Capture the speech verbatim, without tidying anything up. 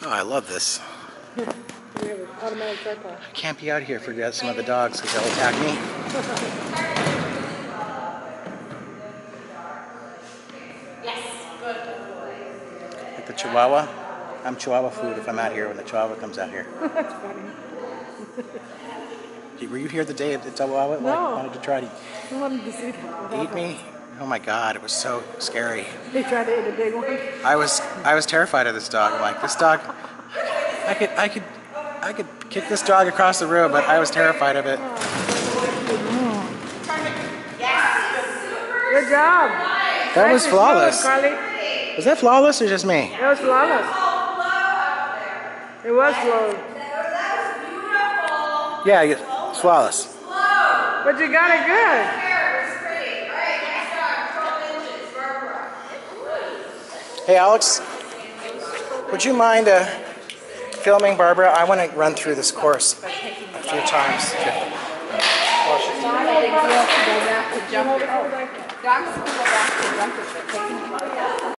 Oh, I love this. We have an automatic tripod. I can't be out here for some of the dogs because they'll attack me. Like the Chihuahua. I'm Chihuahua food if I'm out here when the Chihuahua comes out here. That's funny. Were you here the day the Chihuahua No. like, wanted to try to I wanted to see that. eat me? Oh my God, it was so scary. They tried to eat a big one. I was I was terrified of this dog. I'm like, this dog, I could I could I could kick this dog across the room, but I was terrified of it. Good job. That was flawless. Carly. Was that flawless or just me? That was flawless. It was flawless. Yeah, it's flawless. But you got it good. Hey Alex, would you mind uh, filming Barbara? I want to run through this course a few times. Dogs will go back to jumpers, but taking